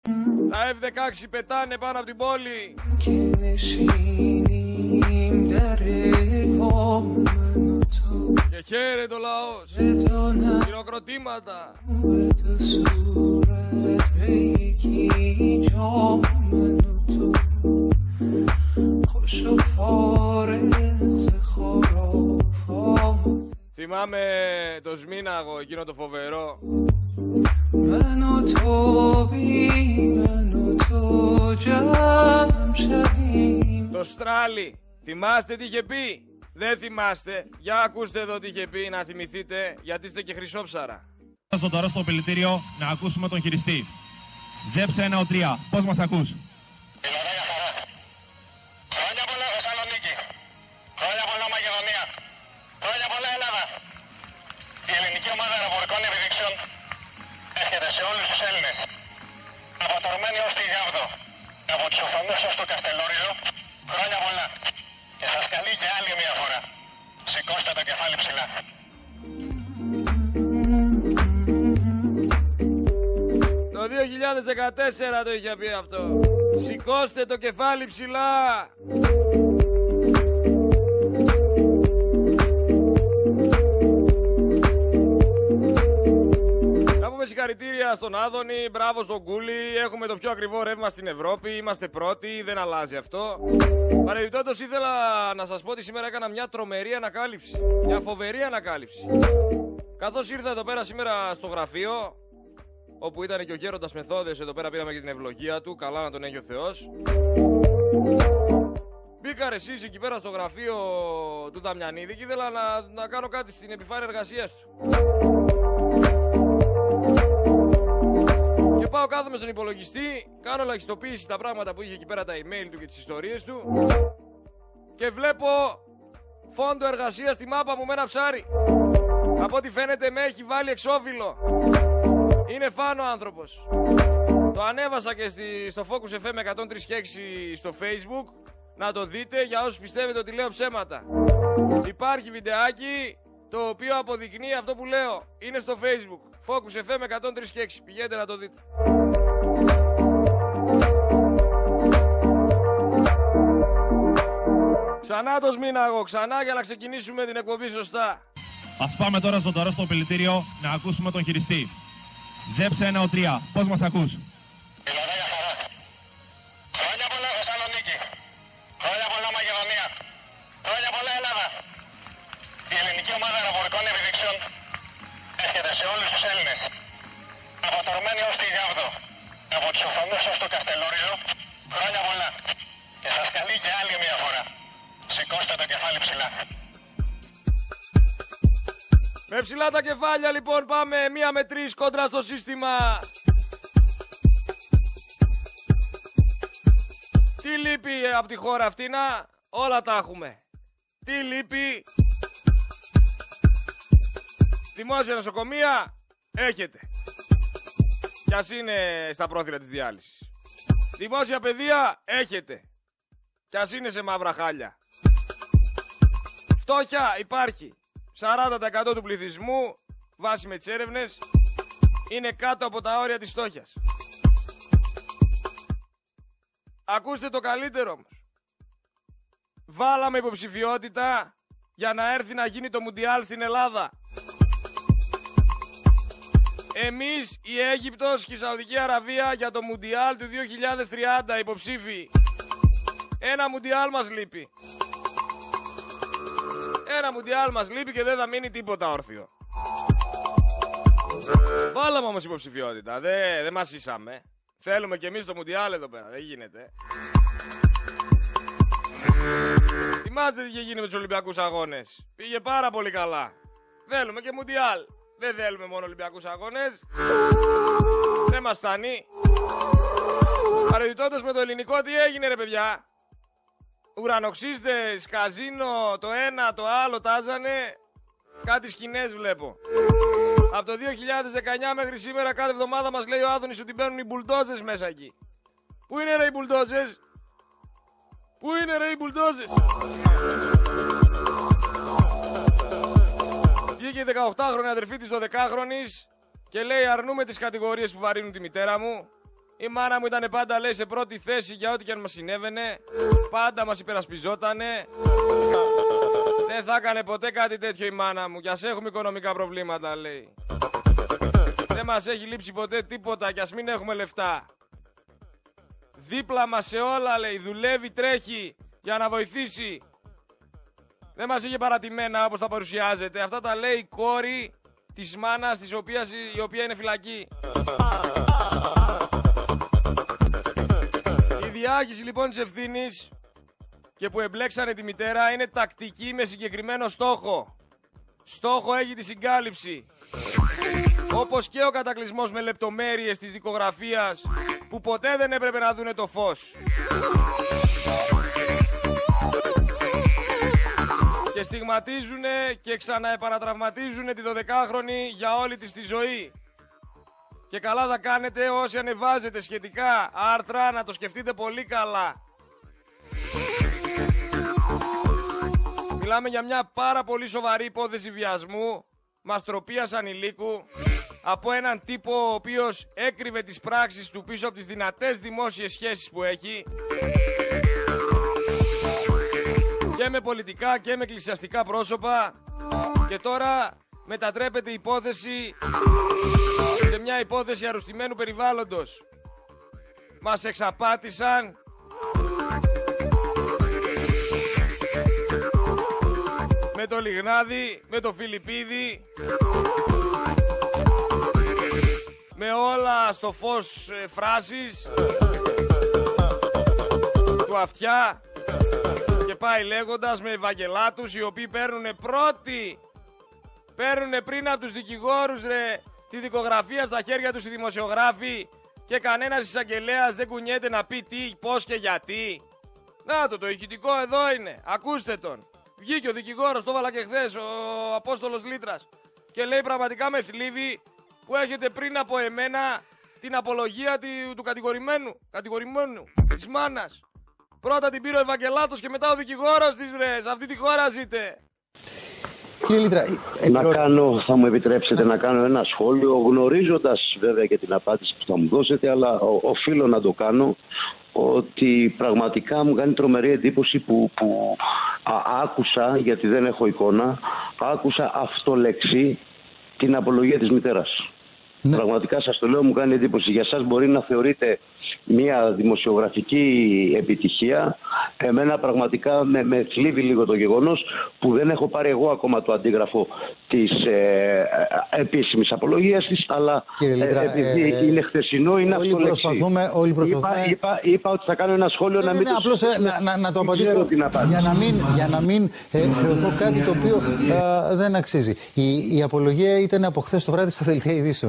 Τα F-16 πετάνε πάνω από την πόλη. Και χαίρεται ο λαός. Χειροκροτήματα. Θυμάμαι το Σμήναγο, εκείνο το φοβερό. Το Στράλι. Θυμάστε τι είχε πει? Δεν θυμάστε? Για ακούστε εδώ τι είχε πει, να θυμηθείτε, γιατί είστε και χρυσόψαρα. Στο τώρα στο απελητήριο να ακούσουμε τον χειριστή. Ζεύσε 1-3. Πώς μας ακούς? Ωραία χαρά. Χρόνια πολλά Θεσσαλονίκη. Χρόνια πολλά Μακεδονία. Χρόνια πολλά Ελλάδα. Η ελληνική ομάδα αεροπορικών επιδείξεων έρχεται σε όλους τους Έλληνες. Από το Ορμένιο ως τη Γάβδο. Από τους Οφθονούς ως το Καστελόριζο. Χρόνια πολλά. Και σας καλεί και άλλη μια φορά. Σηκώστε το κεφάλι ψηλά. Το 2014 το είχε πει αυτό. Σηκώστε το κεφάλι ψηλά. Να πούμε συγχαρητήρια στον Άδωνη, μπράβο στον Κούλι. Έχουμε το πιο ακριβό ρεύμα στην Ευρώπη. Είμαστε πρώτοι, δεν αλλάζει αυτό. Παρεμπιπτόντως ήθελα να σας πω ότι σήμερα έκανα μια τρομερή ανακάλυψη. Μια φοβερή ανακάλυψη. Καθώς ήρθα εδώ πέρα σήμερα στο γραφείο, όπου ήταν και ο Γέροντας Μεθόδες, εδώ πέρα πήραμε και την ευλογία του, καλά να τον έχει ο Θεός. Μπήκα εσείς εκεί πέρα στο γραφείο του Δαμιανίδη και ήθελα να κάνω κάτι στην επιφάνεια εργασίας του. Και πάω κάθομαι στον υπολογιστή, κάνω ελαχιστοποίηση τα πράγματα που είχε εκεί πέρα, τα email του και τις ιστορίες του, και βλέπω φόντο εργασίας στη μάπα μου με ένα ψάρι. Από ό,τι φαίνεται με έχει βάλει εξώφυλλο. Είναι φαν ο άνθρωπος. Το ανέβασα και στο Focus FM 103.6 στο Facebook. Να το δείτε για όσους πιστεύετε ότι λέω ψέματα. Υπάρχει βιντεάκι το οποίο αποδεικνύει αυτό που λέω. Είναι στο Facebook. Focus FM 103.6. Πηγαίνετε να το δείτε. Ξανά το Σμήναγο, ξανά για να ξεκινήσουμε την εκπομπή σωστά. Ας πάμε τώρα στο τώρα στο απελητήριο να ακούσουμε τον χειριστή. Ζεύσε 1-3. Πώς μας ακούς? Ωραία χαρά. Χρόνια πολλά Θεσσαλονίκη. Χρόνια πολλά Μακεδονία. Χρόνια πολλά Ελλάδα. Η ελληνική ομάδα αεροπορικών επιδείξεων έρχεται σε όλους τους Έλληνες. Από το Ορμένιο ως τη Γάβδο. Από τους Οφθονούς ως το Καστελόριζο. Χρόνια πολλά. Και σας καλεί και άλλη μια φορά. Σηκώστε το κεφάλι ψηλά. Με ψηλά τα κεφάλια λοιπόν πάμε 1 με 3 κόντρα στο σύστημα. Τι λείπει από τη χώρα αυτή να? Όλα τα έχουμε. Τι λείπει? Δημόσια νοσοκομεία έχετε. Κι ας είναι στα πρόθυρα της διάλυσης. Δημόσια παιδεία έχετε. Κι ας είναι σε μαύρα χάλια. Φτώχεια υπάρχει. 40% του πληθυσμού, βάσει με τις έρευνες, είναι κάτω από τα όρια της φτώχειας. Ακούστε το καλύτερο όμως. Βάλαμε υποψηφιότητα για να έρθει να γίνει το Μουντιάλ στην Ελλάδα. Εμείς, η Αίγυπτος και η Σαουδική Αραβία για το Μουντιάλ του 2030 υποψήφοι. Ένα Μουντιάλ μας λείπει. Ένα Μουντιάλ μας λείπει και δεν θα μείνει τίποτα όρθιο. Βάλαμε όμως υποψηφιότητα. Δεν μας ήσαμε. Θέλουμε κι εμείς το Μουντιάλ εδώ πέρα. Δεν γίνεται. Θυμάστε τι είχε γίνει με τους Ολυμπιακούς Αγώνες? Πήγε πάρα πολύ καλά. Θέλουμε και Μουντιάλ. Δεν θέλουμε μόνο Ολυμπιακούς Αγώνες. Δεν μας φτάνει. Παρεμπιπτόντως με το ελληνικό τι έγινε ρε παιδιά? Ουρανοξύστες, καζίνο, το ένα, το άλλο τάζανε. Κάτι σκηνές βλέπω. Από το 2019 μέχρι σήμερα κάθε εβδομάδα μας λέει ο Άδωνης ότι μπαίνουν οι μπουλντόζες μέσα εκεί. Πού είναι ρε οι μπουλντόζες? Πού είναι ρε οι μπουλντόζες? Βγήκε η 18χρονη αδερφή της 12χρονης και λέει αρνούμε τις κατηγορίες που βαρύνουν τη μητέρα μου. Η μάνα μου ήταν πάντα, λέει, σε πρώτη θέση για ό,τι και αν μας συνέβαινε. Πάντα μας υπερασπιζότανε. Δεν θα έκανε ποτέ κάτι τέτοιο η μάνα μου. Κι ας έχουμε οικονομικά προβλήματα, λέει. Δεν μας έχει λείψει ποτέ τίποτα κι ας μην έχουμε λεφτά. Δίπλα μας σε όλα, λέει, δουλεύει, τρέχει για να βοηθήσει. Δεν μας είχε παρατημένα όπως τα παρουσιάζεται. Αυτά τα λέει η κόρη της μάνας η οποία είναι φυλακή. Η διάχυση λοιπόν της ευθύνης και που εμπλέξανε τη μητέρα είναι τακτική με συγκεκριμένο στόχο. Στόχο έχει τη συγκάλυψη. Όπως και ο κατακλυσμός με λεπτομέρειες της δικογραφίας που ποτέ δεν έπρεπε να δούνε το φως. Και στιγματίζουνε και ξαναεπανατραυματίζουνε τη 12χρονη για όλη της τη ζωή. Και καλά θα κάνετε όσοι ανεβάζετε σχετικά άρθρα να το σκεφτείτε πολύ καλά. Μιλάμε για μια πάρα πολύ σοβαρή υπόθεση βιασμού, μαστροπίας ανηλίκου, από έναν τύπο ο οποίος έκρυβε τις πράξεις του πίσω από τις δυνατές δημόσιες σχέσεις που έχει και με πολιτικά και με εκκλησιαστικά πρόσωπα, και τώρα μετατρέπεται η υπόθεση σε μια υπόθεση αρρωστημένου περιβάλλοντος. Μας εξαπάτησαν, με το Λιγνάδι, με το Φιλιππίδη, με όλα στο φως φράσεις του Αυτιά και πάει λέγοντας, με Ευαγγελάτους οι οποίοι παίρνουνε πρώτοι, παίρνουνε πριν από τους δικηγόρους, ρε, τη δικογραφία στα χέρια τους οι δημοσιογράφοι και κανένας εισαγγελέας δεν κουνιέται να πει τι, πώς και γιατί. Να το ηχητικό εδώ είναι, ακούστε τον. Βγήκε ο δικηγόρος, το έβαλα και χθες, ο Απόστολος Λίτρας, και λέει πραγματικά με θλίβει που έχετε πριν από εμένα την απολογία του κατηγορημένου, της μάνας. Πρώτα την πήρε ο Ευαγγελάτος και μετά ο δικηγόρος της, ρε. Σε αυτή τη χώρα ζείτε. Κύριε Λίτρα, θα μου επιτρέψετε να κάνω ένα σχόλιο, γνωρίζοντας βέβαια και την απάντηση που θα μου δώσετε, αλλά οφείλω να το κάνω, ότι πραγματικά μου κάνει τρομερή εντύπωση που άκουσα, γιατί δεν έχω εικόνα, άκουσα αυτολεξή την απολογία της μητέρας. Ναι. Πραγματικά σας το λέω, μου κάνει εντύπωση. Για σας μπορεί να θεωρείτε μια δημοσιογραφική επιτυχία. Εμένα πραγματικά με θλίβει λίγο το γεγονός που δεν έχω πάρει εγώ ακόμα το αντίγραφο της επίσημης απολογίας της, αλλά Λίτρα, επειδή είναι χθεσινό, είναι αυτολεξή. Όλοι προσπαθούμε. Είπα ότι θα κάνω ένα σχόλιο να μην απλώς να το απαντήσω για να μην χρεωθώ κάτι το οποίο δεν αξίζει. Η απολογία ήταν από χθες το βράδυ στα δελτία ειδήσεων.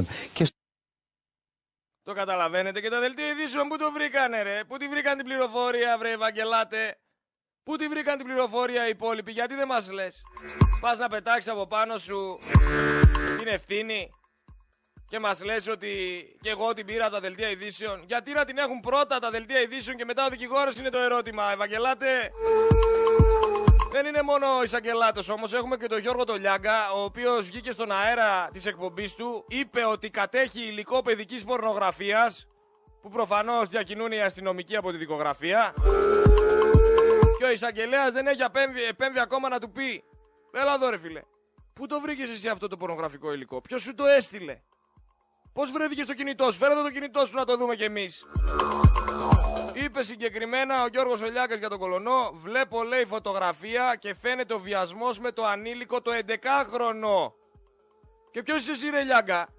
Το καταλαβαίνετε, και τα δελτία ειδήσεων πού το βρήκανε, ρε? Πού τη βρήκαν την πληροφορία, βρε Ευαγγελάτε? Πού τη βρήκαν την πληροφορία οι υπόλοιποι? Γιατί δεν μας λες? Πας να πετάξεις από πάνω σου την ευθύνη και μας λες ότι και εγώ την πήρα από τα δελτία ειδήσεων. Γιατί να την έχουν πρώτα τα δελτία ειδήσεων και μετά ο δικηγόρος, είναι το ερώτημα, Ευαγγελάτε? Δεν είναι μόνο ο εισαγγελάτος όμως, έχουμε και τον Γιώργο τον Λιάγκα, ο οποίος βγήκε στον αέρα της εκπομπής του, είπε ότι κατέχει υλικό παιδικής πορνογραφίας, που προφανώς διακινούν οι αστυνομικοί από τη δικογραφία, και ο εισαγγελέας δεν έχει επέμβει ακόμα να του πει, έλα εδώ ρε φίλε, πού το βρήκες εσύ αυτό το πορνογραφικό υλικό, ποιος σου το έστειλε, πώς βρέθηκε στο κινητό σου, φέρε εδώ το κινητό σου να το δούμε κι εμείς. Είπε συγκεκριμένα ο Γιώργος ο Λιάγκας για τον Κολονό, βλέπω, λέει, φωτογραφία και φαίνεται ο βιασμός με το ανήλικο το 11χρονο. Και ποιος είσαι εσύ, ρε Λιάγκα?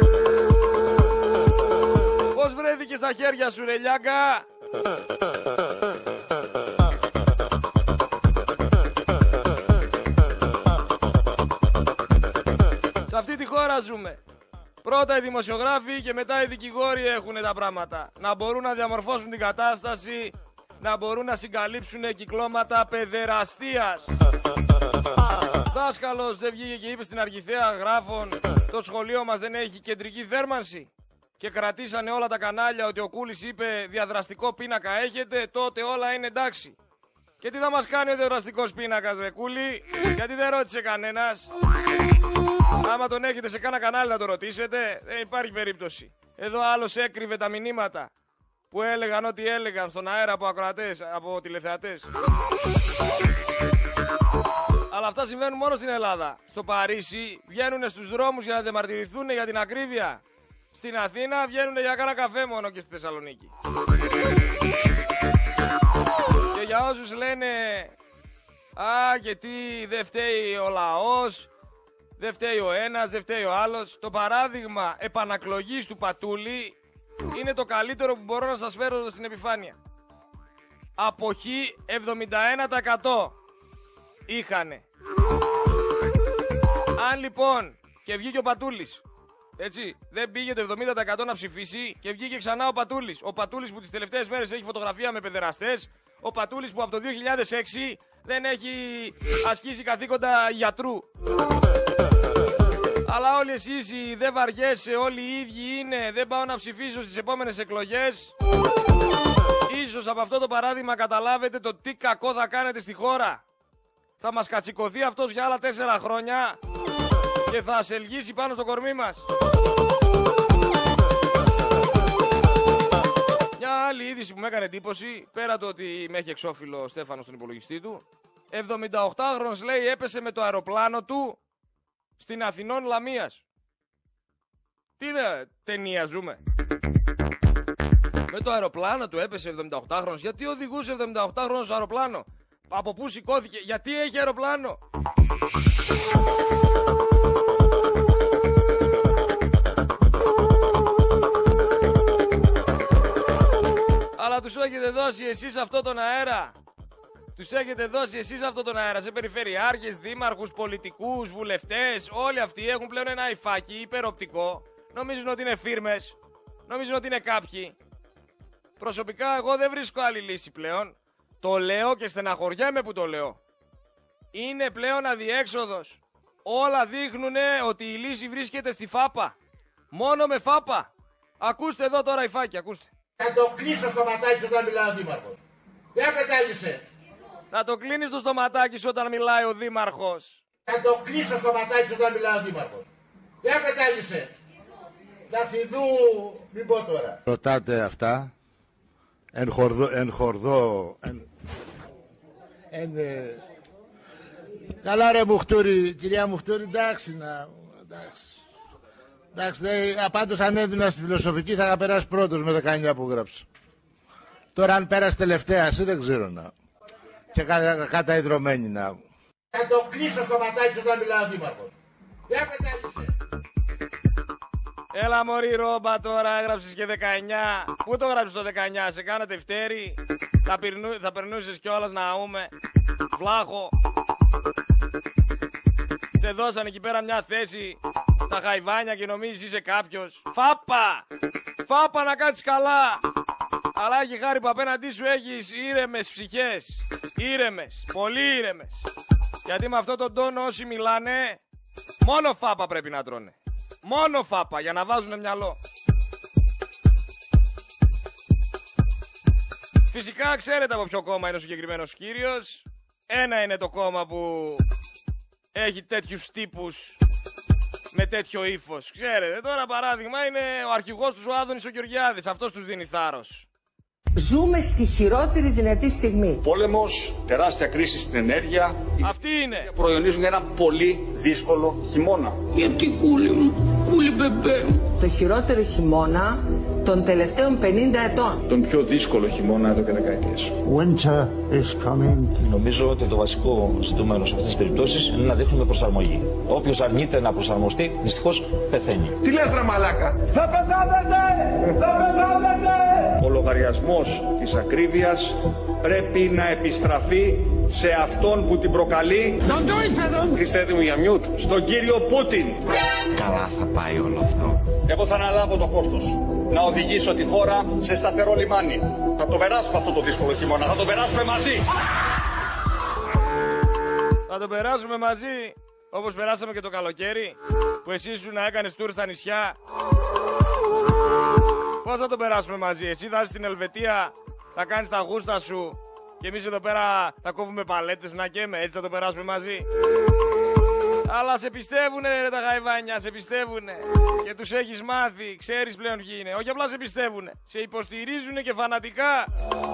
Πώς βρέθηκε στα χέρια σου, ρε Λιάγκα? Σε αυτή τη χώρα ζούμε. Πρώτα οι δημοσιογράφοι και μετά οι δικηγόροι έχουν τα πράγματα. Να μπορούν να διαμορφώσουν την κατάσταση, να μπορούν να συγκαλύψουν κυκλώματα παιδεραστίας. Δάσκαλος δεν βγήκε και είπε στην Αργιθέα Γράφων, το σχολείο μας δεν έχει κεντρική θέρμανση, και κρατήσανε όλα τα κανάλια ότι ο Κούλης είπε διαδραστικό πίνακα έχετε, τότε όλα είναι εντάξει. Και τι θα μας κάνει ο διαδραστικός πίνακας, ρε Κούλη? Γιατί δεν ρώτησε κανένας? Άμα τον έχετε σε κάνα κανάλι να το ρωτήσετε, δεν υπάρχει περίπτωση. Εδώ άλλος έκρυβε τα μηνύματα. που έλεγαν ό,τι έλεγαν στον αέρα από ακροατές, από τηλεθεατές. Αλλά αυτά συμβαίνουν μόνο στην Ελλάδα. Στο Παρίσι βγαίνουν στους δρόμους για να διαμαρτυρηθούν για την ακρίβεια. Στην Αθήνα βγαίνουν για κάνα καφέ μόνο και στη Θεσσαλονίκη. Και για όσους λένε «Α, και τι, δεν φταίει ο λαός, δεν φταίει ο ένας, δεν φταίει ο άλλος», το παράδειγμα επανακλογής του Πατούλη είναι το καλύτερο που μπορώ να σας φέρω στην επιφάνεια. Αποχή 71% είχανε. Αν λοιπόν και βγήκε ο Πατούλης, έτσι, δεν πήγε το 70% να ψηφίσει και βγήκε ξανά ο Πατούλης. Ο Πατούλης που τις τελευταίες μέρες έχει φωτογραφία με παιδεραστές. Ο Πατούλης που από το 2006 δεν έχει ασκήσει καθήκοντα γιατρού. Αλλά όλοι εσείς οι δεν βαριέσαι, όλοι οι ίδιοι είναι, δεν πάω να ψηφίσω στις επόμενες εκλογές. Ίσως από αυτό το παράδειγμα καταλάβετε το τι κακό θα κάνετε στη χώρα. Θα μας κατσικωθεί αυτός για άλλα 4 χρόνια και θα ασελγήσει πάνω στο κορμί μας. Μια άλλη είδηση που με έκανε εντύπωση, πέρα το ότι με έχει εξώφυλλο ο Στέφανος στον υπολογιστή του, 78χρονος λέει έπεσε με το αεροπλάνο του στην Αθηνών Λαμίας. Τι ταινία ζούμε? Με το αεροπλάνο του έπεσε 78χρονος. Γιατί οδηγούσε 78χρονος αεροπλάνο? Από πού σηκώθηκε? Γιατί έχει αεροπλάνο? Αλλά τους έχετε δώσει εσείς αυτό τον αέρα. Τους έχετε δώσει εσείς αυτό τον αέρα σε περιφερειάρχες, δήμαρχους, πολιτικούς, βουλευτές. Όλοι αυτοί έχουν πλέον ένα υφάκι υπεροπτικό. Νομίζουν ότι είναι φίρμες. Νομίζουν ότι είναι κάποιοι. Προσωπικά εγώ δεν βρίσκω άλλη λύση πλέον. Το λέω και στεναχωριέμαι που το λέω. Είναι πλέον αδιέξοδος. Όλα δείχνουν ότι η λύση βρίσκεται στη φάπα. Μόνο με φάπα. Ακούστε εδώ τώρα υφάκι, ακούστε. Θα το κλείσω στο ματάκι όταν μιλάει ο δήμαρχος. Για πετάγησε. Να το κλείνεις το στοματάκι σου όταν μιλάει ο δήμαρχος. Θα το κλείσω στο ματάκι όταν μιλάει ο δήμαρχος. Για πετάγησε. Θα φιδού, μην πω τώρα. Ρωτάτε αυτά. Καλά ρε Μουχτούρη, κυρία Μουχτούρη, εντάξει να... Εντάξει, πάντως αν έδινα στη φιλοσοφική θα είχα περάσει πρώτος με 19 που γράψα. Τώρα αν πέρασε τελευταία, εσύ δεν ξέρω να... Και καταϊδρωμένη να... Θα το κλείσω στο ματάκι όταν μιλάει ο δήμαρχος. Για πετάγησε. Έλα μωρή ρόμπα τώρα, έγραψες και 19. Πού το έγραψες το 19, σε κάνατε φτέρι? Θα περνούσες κιόλας να ούμε. Βλάχο. Σε δώσαν εκεί πέρα μια θέση στα Χαϊβάνια και νομίζεις είσαι κάποιος. Φάπα! Φάπα να κάτσεις καλά! Αλλά έχει χάρη που απέναντί σου έχεις ήρεμες ψυχές. Ήρεμες, πολύ ήρεμες. Γιατί με αυτόν τον τόνο όσοι μιλάνε, μόνο φάπα πρέπει να τρώνε. Μόνο φάπα για να βάζουνε μυαλό. Φυσικά ξέρετε από ποιο κόμμα είναι ο συγκεκριμένος κύριος. Ένα είναι το κόμμα που έχει τέτοιους τύπους με τέτοιο ύφος. Ξέρετε, τώρα παράδειγμα είναι ο αρχηγός τους ο Άδωνης ο Γεωργιάδης. Αυτός τους δίνει θάρρος. Ζούμε στη χειρότερη δυνατή στιγμή. Πόλεμος, τεράστια κρίση στην ενέργεια. Αυτή είναι. Προϊονίζουν ένα πολύ δύσκολο χειμώνα. Γιατί κούλι μου, κούλι μπεμπέ μου. Το χειρότερο χειμώνα των τελευταίων 50 ετών. Τον πιο δύσκολο χειμώνα εδώ και δεκαετίες. Winter is coming. Νομίζω ότι το βασικό ζητούμενο σε αυτές τις περιπτώσεις είναι να δείχνουμε προσαρμογή. Όποιος αρνείται να προσαρμοστεί, δυστυχώς πεθαίνει. Τι λες ρε μαλάκα? Θα πεθάνετε! Θα πεθάνετε! Ο λογαριασμός της ακρίβειας πρέπει να επιστραφεί σε αυτόν που την προκαλεί. Είστε έτοιμοι για μιούτ? Στον κύριο Πούτιν. Καλά θα πάει όλο αυτό. Εγώ θα αναλάβω το κόστος να οδηγήσω τη χώρα σε σταθερό λιμάνι. Θα το περάσουμε αυτό το δύσκολο χειμώνα. Θα το περάσουμε μαζί. Θα το περάσουμε μαζί. Όπως περάσαμε και το καλοκαίρι που εσύ ήσουν να έκανες τουρ στα νησιά. Πώς θα το περάσουμε μαζί? Εσύ θα είσαι στην Ελβετία, θα κάνεις τα γούστα σου και εμείς εδώ πέρα θα κόβουμε παλέτες να καίμε. Έτσι θα το περάσουμε μαζί. Αλλά σε πιστεύουνε ρε τα γαϊβάνια, σε πιστεύουνε. Και τους έχεις μάθει, ξέρεις πλέον ποιοι είναι. Όχι απλά σε πιστεύουνε, σε υποστηρίζουνε και φανατικά.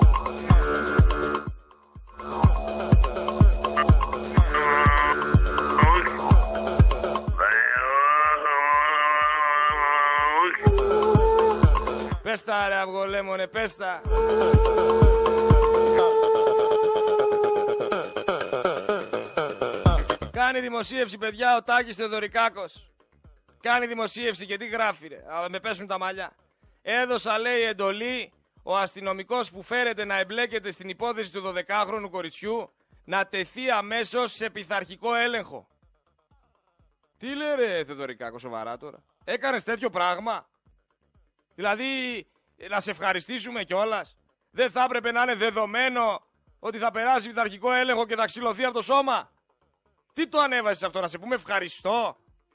Πες τα ρε αυγολέμονε, πες τα. Κάνει δημοσίευση, παιδιά, ο Τάκης Θεοδωρικάκος. Κάνει δημοσίευση και τι γράφει ρε, αλλά με πέσουν τα μαλλιά. Έδωσα, λέει, εντολή ο αστυνομικός που φέρεται να εμπλέκεται στην υπόθεση του 12χρονου κοριτσιού να τεθεί αμέσως σε πειθαρχικό έλεγχο. Τι λέει ρε Θεοδωρικάκο, σοβαρά τώρα? Έκανες τέτοιο πράγμα? Δηλαδή, να σε ευχαριστήσουμε κιόλας? Δεν θα έπρεπε να είναι δεδομένο ότι θα περάσει πειθαρχικό έλεγχο και θα ξυλωθεί από το σώμα? Τι το ανέβασες αυτό, να σε πούμε ευχαριστώ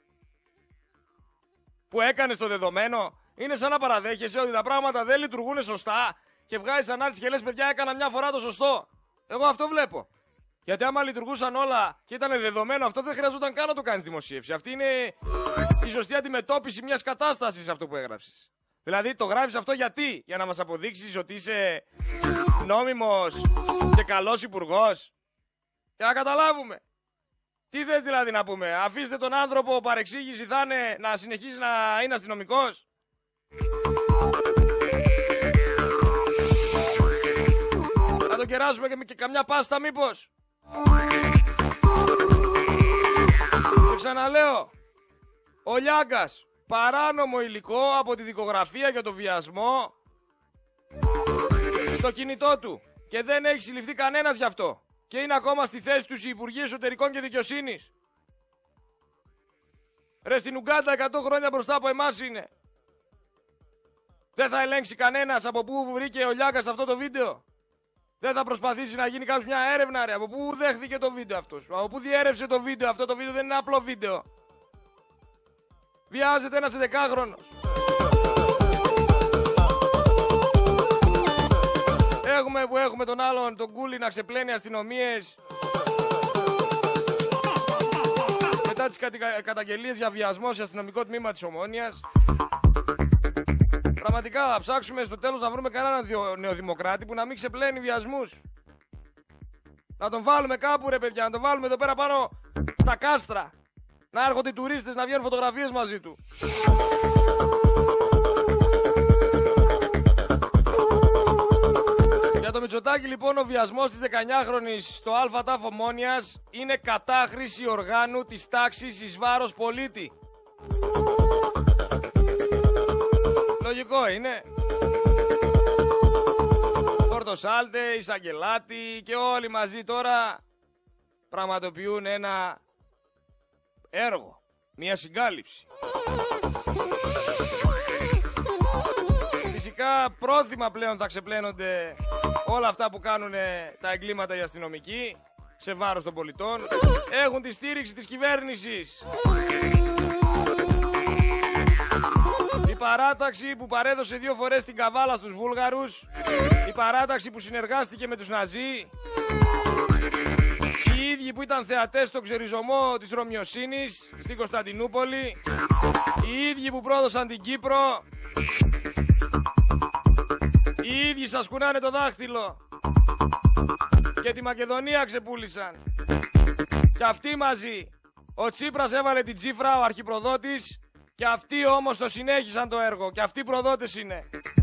που έκανες το δεδομένο? Είναι σαν να παραδέχεσαι ότι τα πράγματα δεν λειτουργούν σωστά και βγάζεις ανάρτηση και λες, παιδιά, έκανα μια φορά το σωστό. Εγώ αυτό βλέπω. Γιατί άμα λειτουργούσαν όλα και ήταν δεδομένο αυτό, δεν χρειαζόταν καν να το κάνεις δημοσίευση. Αυτή είναι η σωστή αντιμετώπιση μιας κατάστασης, αυτό που έγραψες. Δηλαδή το γράφεις αυτό γιατί? Για να μας αποδείξεις ότι είσαι νόμιμος και καλός υπουργός? Για να καταλάβουμε. Τι θες δηλαδή να πούμε? Αφήστε τον άνθρωπο, παρεξήγηση θα είναι, να συνεχίσει να είναι αστυνομικός? Να το κεράσουμε και καμιά πάστα μήπως? Και ξαναλέω, ο Λιάγκας, παράνομο υλικό από τη δικογραφία για το βιασμό στο κινητό του και δεν έχει συλληφθεί κανένας γι' αυτό και είναι ακόμα στη θέση τους οι Υπουργοί Εσωτερικών και Δικαιοσύνης. Ρε, στην Ουγκάντα 100 χρόνια μπροστά από εμάς είναι. Δεν θα ελέγξει κανένας από πού βρήκε ο Λιάγκας αυτό το βίντεο? Δεν θα προσπαθήσει να γίνει κάποιος μια έρευνα ρε? Από πού δέχθηκε το βίντεο αυτός? Από πού διέρευσε το βίντεο? Αυτό το βίντεο δεν είναι απλό βίντεο. Βιάζεται ένας 11χρονος. Έχουμε τον άλλον, τον Κούλι, να ξεπλένει αστυνομίες μετά τις καταγγελίες για βιασμό σε αστυνομικό τμήμα της Ομόνοιας. Πραγματικά θα ψάξουμε στο τέλος να βρούμε κανέναν νεοδημοκράτη που να μην ξεπλένει βιασμούς. Να τον βάλουμε κάπου ρε παιδιά, να τον βάλουμε εδώ πέρα πάνω στα κάστρα. Να έρχονται οι τουρίστες να βγαίνουν φωτογραφίες μαζί του. Για το Μητσοτάκη λοιπόν, ο βιασμός της 19χρονης στο ΑΤΑΦ Ομόνοιας είναι κατάχρηση οργάνου της τάξης εις βάρος πολίτη. Λογικό είναι. Πορτοσάλτε, Ισαγγελάτη και όλοι μαζί τώρα πραγματοποιούν ένα έργο, μια συγκάλυψη. Φυσικά πρόθυμα πλέον θα ξεπλένονται όλα αυτά που κάνουν τα εγκλήματα οι αστυνομικοί σε βάρος των πολιτών. Έχουν τη στήριξη της κυβέρνησης. Η παράταξη που παρέδωσε 2 φορές την καβάλα στους Βούλγαρους, η παράταξη που συνεργάστηκε με τους Ναζί, οι ίδιοι που ήταν θεατές στο ξεριζωμό της Ρωμιοσύνης στην Κωνσταντινούπολη, οι ίδιοι που πρόδωσαν την Κύπρο, οι ίδιοι σας κουνάνε το δάχτυλο και τη Μακεδονία ξεπούλησαν. Και αυτοί μαζί, ο Τσίπρας έβαλε την τσίφρα, ο αρχιπροδότης, και αυτοί όμως το συνέχισαν το έργο και αυτοί προδότες είναι.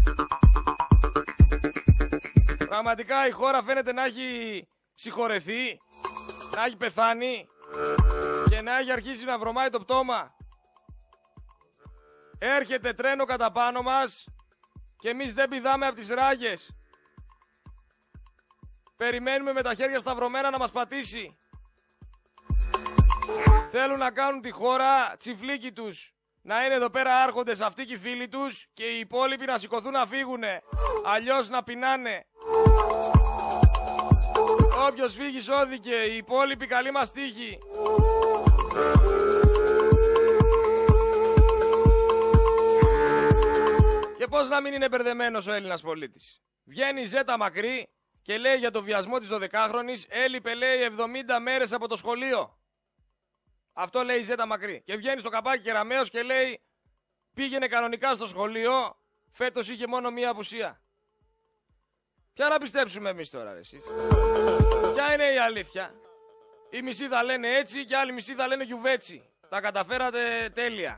Πραγματικά η χώρα φαίνεται να έχει συγχωρεθεί, να έχει πεθάνει και να έχει αρχίσει να βρωμάει το πτώμα. Έρχεται τρένο κατά πάνω μας και εμείς δεν πηδάμε από τις ράγες. Περιμένουμε με τα χέρια σταυρωμένα να μας πατήσει. Θέλουν να κάνουν τη χώρα τσιφλίκι τους. Να είναι εδώ πέρα άρχοντες αυτοί και οι φίλοι τους και οι υπόλοιποι να σηκωθούν να φύγουνε. Αλλιώς να πεινάνε. Όποιος φύγει σώθηκε, οι υπόλοιποι καλή μας τύχη. Και πώς να μην είναι μπερδεμένος ο Έλληνας πολίτης? Βγαίνει η Ζέτα Μακρύ και λέει για το βιασμό της 12χρονης, έλειπε λέει 70 μέρες από το σχολείο. Αυτό λέει η Ζέτα Μακρύ. Και βγαίνει στο καπάκι Κεραμέως και λέει πήγαινε κανονικά στο σχολείο, φέτος είχε μόνο μία απουσία. Ποια να πιστέψουμε εμείς τώρα, ρε εσείς? Ποια είναι η αλήθεια? Οι μισοί θα λένε έτσι και άλλοι μισοί θα λένε γιουβέτσι. Τα καταφέρατε τέλεια.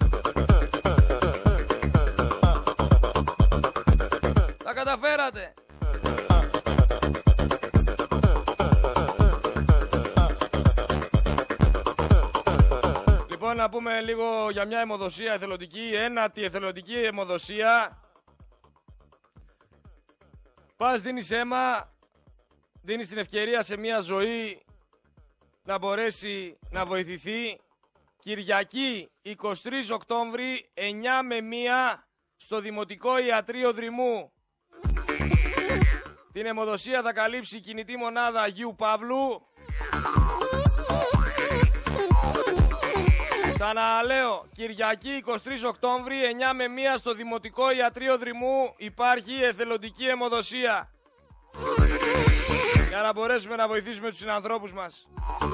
Τα καταφέρατε. Λοιπόν, να πούμε λίγο για μια αιμοδοσία εθελοντική, ένατη εθελοντική αιμοδοσία. Πας, δίνεις αίμα, δίνεις την ευκαιρία σε μια ζωή να μπορέσει να βοηθηθεί. Κυριακή 23 Οκτώβρη 9 με 1 στο Δημοτικό Ιατρείο Δρυμού. Την αιμοδοσία θα καλύψει η κινητή μονάδα Αγίου Παύλου. Ξαναλέω, Κυριακή 23 Οκτώβρη 9 με 1 στο Δημοτικό Ιατρείο Δρυμού υπάρχει εθελοντική αιμοδοσία. Για να μπορέσουμε να βοηθήσουμε τους συνανθρώπους μας.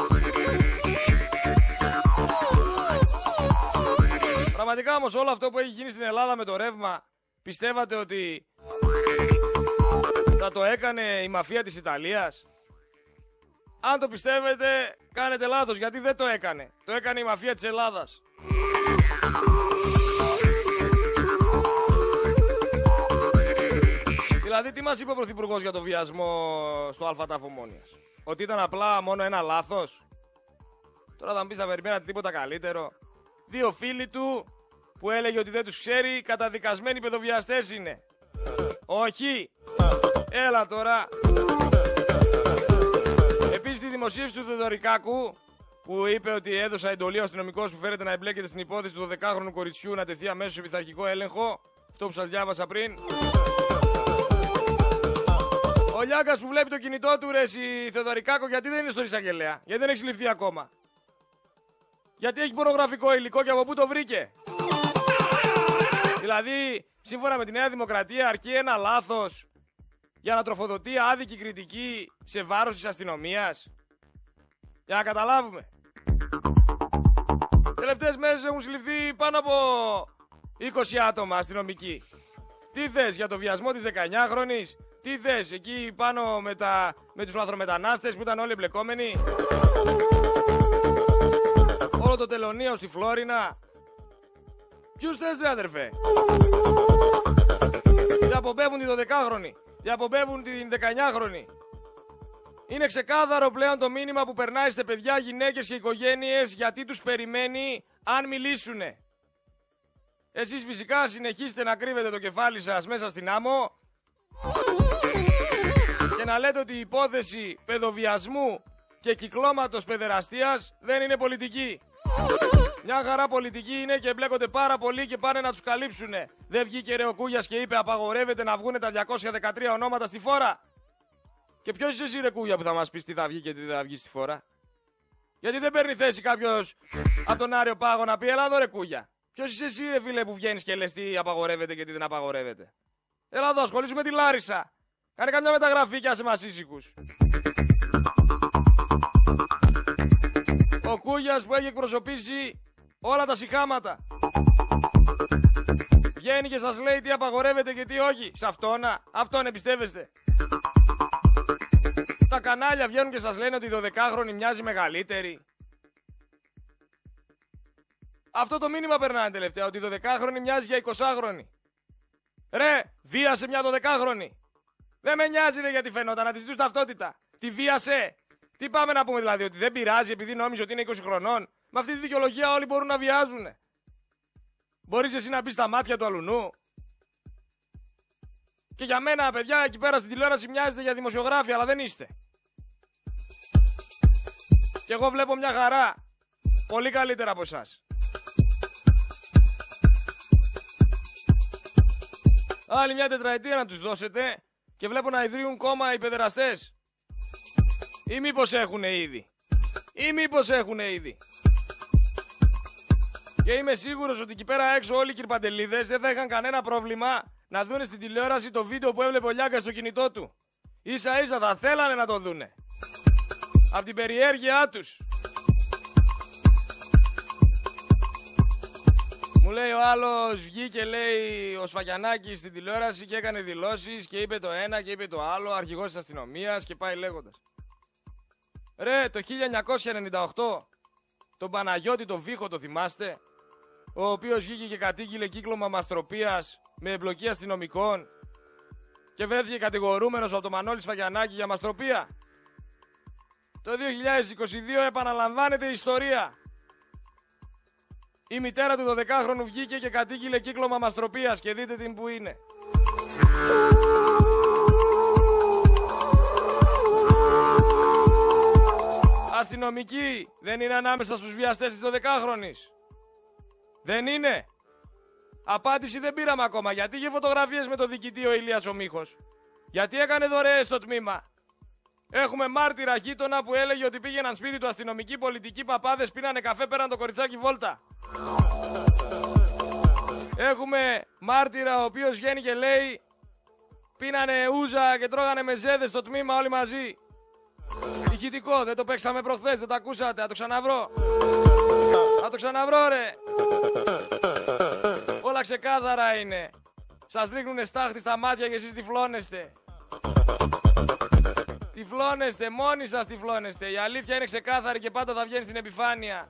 Πραγματικά όμως όλο αυτό που έχει γίνει στην Ελλάδα με το ρεύμα, πιστεύατε ότι θα το έκανε η μαφία της Ιταλίας? Αν το πιστεύετε, κάνετε λάθος, γιατί δεν το έκανε. Το έκανε η μαφία της Ελλάδας. Δηλαδή, τι μας είπε ο Πρωθυπουργός για το βιασμό στο ΑΤΑΦ Ομόνιας? Ότι ήταν απλά μόνο ένα λάθος? Τώρα θα μου πεις, θα περιμένατε τίποτα καλύτερο? Δύο φίλοι του που έλεγε ότι δεν τους ξέρει, καταδικασμένοι παιδοβιαστές είναι. Όχι. Έλα τώρα. Επίσης, τη δημοσίευση του Θεοδωρικάκου, που είπε ότι έδωσα εντολή ο αστυνομικός που φέρεται να εμπλέκεται στην υπόθεση του 12χρονου κοριτσιού να τεθεί αμέσως σε πειθαρχικό έλεγχο. Αυτό που σας διάβασα πριν. Ο Λιάγκας που βλέπει το κινητό του, ρε εσύ Θεοδωρικάκο, γιατί δεν είναι στον εισαγγελέα? Γιατί δεν έχει συλληφθεί ακόμα? Γιατί έχει πορνογραφικό υλικό και από πού το βρήκε? Δηλαδή, σύμφωνα με τη Νέα Δημοκρατία, αρκεί ένα λάθος για να τροφοδοτεί άδικη κριτική σε βάρος της αστυνομίας? Για να καταλάβουμε. Τελευταίες μέρες έχουν συλληφθεί πάνω από 20 άτομα αστυνομικοί. Τι θες για το βιασμό της 19χρονης? Τι θες εκεί πάνω με τους λαθρομετανάστες που ήταν όλοι εμπλεκόμενοι? Όλο το τελωνείο στη Φλόρινα. Ποιους θες, ρε αδερφέ? Διαπομπεύουν τη 12χρονη. Διαπομπεύουν την 19χρονη. Είναι ξεκάθαρο πλέον το μήνυμα που περνάει σε παιδιά, γυναίκες και οικογένειες, γιατί τους περιμένει αν μιλήσουνε. Εσείς φυσικά συνεχίστε να κρύβετε το κεφάλι σας μέσα στην άμμο και να λέτε ότι η υπόθεση παιδοβιασμού και κυκλώματος παιδεραστίας δεν είναι πολιτική. Μια χαρά πολιτική είναι και εμπλέκονται πάρα πολύ και πάνε να τους καλύψουνε. Δεν βγήκε ρε ο Κούγιας και είπε απαγορεύεται να βγούνε τα 213 ονόματα στη φόρα? Και ποιος είσαι εσύ ρε Κούγια που θα μας πεις τι θα βγει και τι δεν θα βγει στη φόρα? Γιατί δεν παίρνει θέση κάποιος από τον Άριο Πάγο να πει έλα εδώ ρε Κούγια? Ποιος είσαι εσύ ρε φίλε που βγαίνεις και λες τι απαγορεύεται και τι δεν απαγορεύεται? Έλα εδώ, ασχολήσου με τη Λάρισα. Κάνε καμιά μεταγραφή και άσε μας ήσυχους. Ο Κούγιας που έχει εκπροσωπήσει όλα τα σιχάματα βγαίνει και σας λέει τι απαγορεύεται και τι όχι. Σε αυτόν εμπιστεύεστε? Τα κανάλια βγαίνουν και σας λένε ότι η 12χρονη μοιάζει μεγαλύτερη. Αυτό το μήνυμα περνάνε τελευταία, ότι η 12χρονη μοιάζει για 20χρονη. Ρε, βίασε μια 12χρονη. Δεν με νοιάζει ρε γιατί φαινόταν, να τη ζητούς ταυτότητα. Τη βίασε. Τι πάμε να πούμε δηλαδή, ότι δεν πειράζει επειδή νόμιζε ότι είναι 20 χρονών? Με αυτή τη δικαιολογία όλοι μπορούν να βιάζουν. Μπορείς εσύ να μπεις στα μάτια του αλουνού? Και για μένα, παιδιά, εκεί πέρα στην τηλεόραση μοιάζετε για δημοσιογράφοι, αλλά δεν είστε. Και εγώ βλέπω μια χαρά. Πολύ καλύτερα από εσάς. Άλλη μια τετραετία να τους δώσετε και βλέπω να ιδρύουν κόμμα οι παιδεραστές. Ή μήπως έχουνε ήδη? Και είμαι σίγουρος ότι εκεί πέρα έξω όλοι οι κυρπαντελίδες δεν θα είχαν κανένα πρόβλημα να δούνε στην τηλεόραση το βίντεο που έβλεπε ο Λιάγκας στο κινητό του. Ίσα ίσα θα θέλανε να το δούνε. Από την περιέργειά τους. Μου λέει ο άλλος, βγήκε λέει ο Σφαγιανάκης στην τηλεόραση και έκανε δηλώσεις και είπε το ένα και είπε το άλλο, αρχηγός της αστυνομίας και πάει λέγοντας. Ρε, το 1998 τον Παναγιώτη τον Βίχο το θυμάστε, ο οποίος βγήκε και κατήγγειλε κύκλωμα μαστροπίας με εμπλοκή αστυνομικών και βρέθηκε κατηγορούμενος από τον Μανώλη Σφαγιανάκη για μαστροπία. Το 2022 επαναλαμβάνεται η ιστορία. Η μητέρα του 12χρονου βγήκε και κατήγγειλε κύκλωμα μαστροπίας και δείτε την που είναι. Αστυνομικοί δεν είναι ανάμεσα στους βιαστές της 12χρονης. Δεν είναι. Απάντηση δεν πήραμε ακόμα. Γιατί είχε φωτογραφίες με το διοικητή ο Ηλίας ο Μίχος. Γιατί έκανε δωρεές στο τμήμα. Έχουμε μάρτυρα γείτονα που έλεγε ότι πήγαιναν σπίτι του αστυνομικοί πολιτικοί παπάδες, πίνανε καφέ, πέραν το κοριτσάκι βόλτα. Έχουμε μάρτυρα ο οποίος βγαίνει και λέει πίνανε ούζα και τρώγανε μεζέδες στο τμήμα όλοι μαζί. Ηχητικό, δεν το παίξαμε προχθές, δεν το ακούσατε, θα το ξαναβρω. Θα το ξαναβρω ρε. Όλα ξεκάθαρα είναι. Σας ρίχνουνε στάχτη στα μάτια και εσείς τυφλώνεστε. Τυφλώνεστε, μόνοι σας τυφλώνεστε. Η αλήθεια είναι ξεκάθαρη και πάντα θα βγαίνει στην επιφάνεια.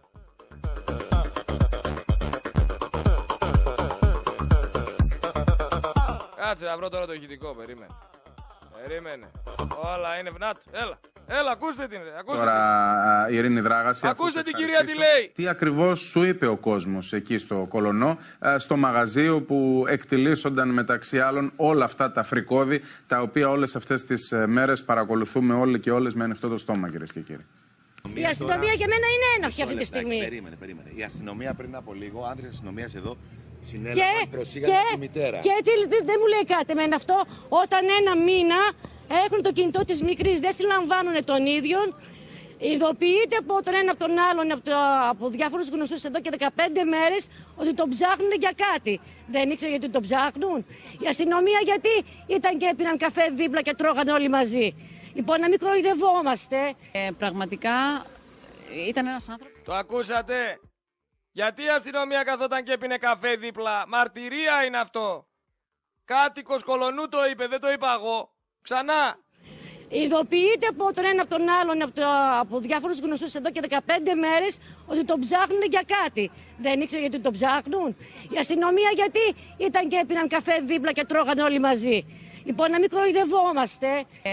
Κάτσε να βρω τώρα το ηχητικό, περίμενε. Περίμενε. Όλα είναι βνάτ. Έλα, ακούστε την ρε. Τώρα η Ειρήνη Δράγαση. Ακούστε την κυρία τι λέει. Τι ακριβώς σου είπε ο κόσμος εκεί στο Κολονό, στο μαγαζί όπου εκτιλήσονταν μεταξύ άλλων όλα αυτά τα φρικώδη, τα οποία όλες αυτές τις μέρες παρακολουθούμε όλοι και όλες με ανοιχτό το στόμα, κυρίες και κύριοι. Η αστυνομία για μένα είναι ένοχη αυτή τη στιγμή. Περίμενε. Η αστυνομία πριν από λίγο, άντρες αστυνομίας εδώ, συνέλαβαν, προσήγαγαν τη μητέρα. Και δεν μου λέει κάτι εμένα αυτό, όταν ένα μήνα έχουν το κινητό της μικρής, δεν συλλαμβάνουν τον ίδιο. Ειδοποιείται από τον ένα από τον άλλον, από διάφορους γνωστούς εδώ και 15 μέρες, ότι τον ψάχνουν για κάτι. Δεν ήξερε γιατί τον ψάχνουν. Η αστυνομία γιατί ήταν και έπιναν καφέ δίπλα και τρώγανε όλοι μαζί. Λοιπόν, να μην κοροϊδευόμαστε. Πραγματικά ήταν ένας άνθρωπος. Το ακούσατε. Γιατί η αστυνομία καθόταν και έπινε καφέ δίπλα. Μαρτυρία είναι αυτό. Κάτοικος Κολονού το είπε, δεν το είπα εγώ. Ξανά. Ειδοποιείται από τον ένα από τον άλλον, από διάφορους γνωστούς εδώ και 15 μέρες, ότι τον ψάχνουν για κάτι. Δεν ήξερε γιατί τον ψάχνουν. Η αστυνομία γιατί ήταν και έπιναν καφέ δίπλα και τρώγανε όλοι μαζί. Λοιπόν, να μην κοροϊδευόμαστε.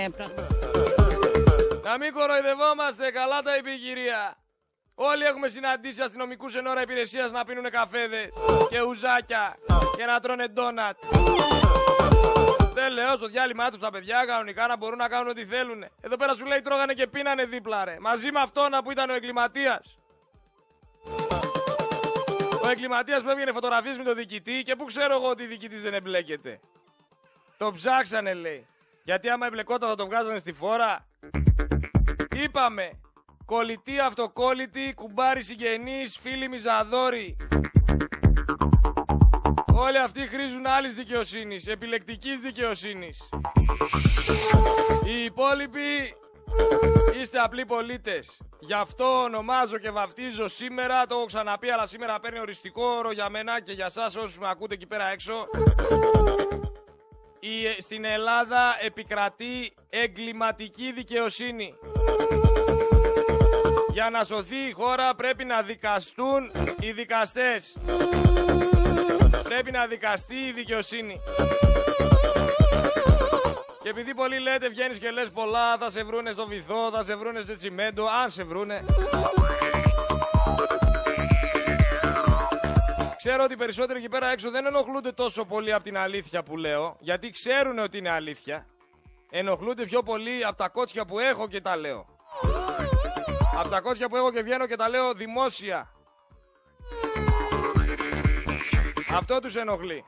Να μην κοροϊδευόμαστε, καλά τα είπε η κυρία. Όλοι έχουμε συναντήσει αστυνομικούς εν ώρα υπηρεσίας να πίνουνε καφέδες και ουζάκια και να τρώνε ντόνατ. Δεν λέω στο διάλειμμα τους τα παιδιά κανονικά να μπορούν να κάνουν ό,τι θέλουν. Εδώ πέρα σου λέει τρώγανε και πίνανε δίπλα ρε. Μαζί με αυτόν που ήταν ο εγκληματίας. Ο εγκληματίας που έβγαινε φωτογραφίες με τον διοικητή και πού ξέρω εγώ ότι ο διοικητής δεν εμπλέκεται. Το ψάξανε λέει. Γιατί άμα εμπλεκόταν θα το βγάζανε στη φόρα. Είπαμε. Κολλητή, αυτοκόλλητη, κουμπάρι συγγενείς, φίλοι μιζαδόροι. Όλοι αυτοί χρήζουν άλλης δικαιοσύνης, επιλεκτικής δικαιοσύνης. Οι υπόλοιποι είστε απλοί πολίτες. Γι' αυτό ονομάζω και βαφτίζω σήμερα, το έχω ξαναπεί, αλλά σήμερα παίρνει οριστικό όρο για μένα και για σας όσους με ακούτε εκεί πέρα έξω. Στην Ελλάδα επικρατεί εγκληματική δικαιοσύνη. Για να σωθεί η χώρα πρέπει να δικαστούν οι δικαστές. Πρέπει να δικαστεί η δικαιοσύνη. Και επειδή πολλοί λέτε βγαίνεις και λες πολλά, θα σε βρούνε στο βυθό, θα σε βρούνε σε τσιμέντο, αν σε βρούνε. Ξέρω ότι οι περισσότεροι εκεί πέρα έξω δεν ενοχλούνται τόσο πολύ από την αλήθεια που λέω, γιατί ξέρουν ότι είναι αλήθεια. Ενοχλούνται πιο πολύ από τα κότσια που έχω και τα λέω. Από τα κότσια που έχω και βγαίνω και τα λέω δημόσια. Αυτό τους ενοχλεί.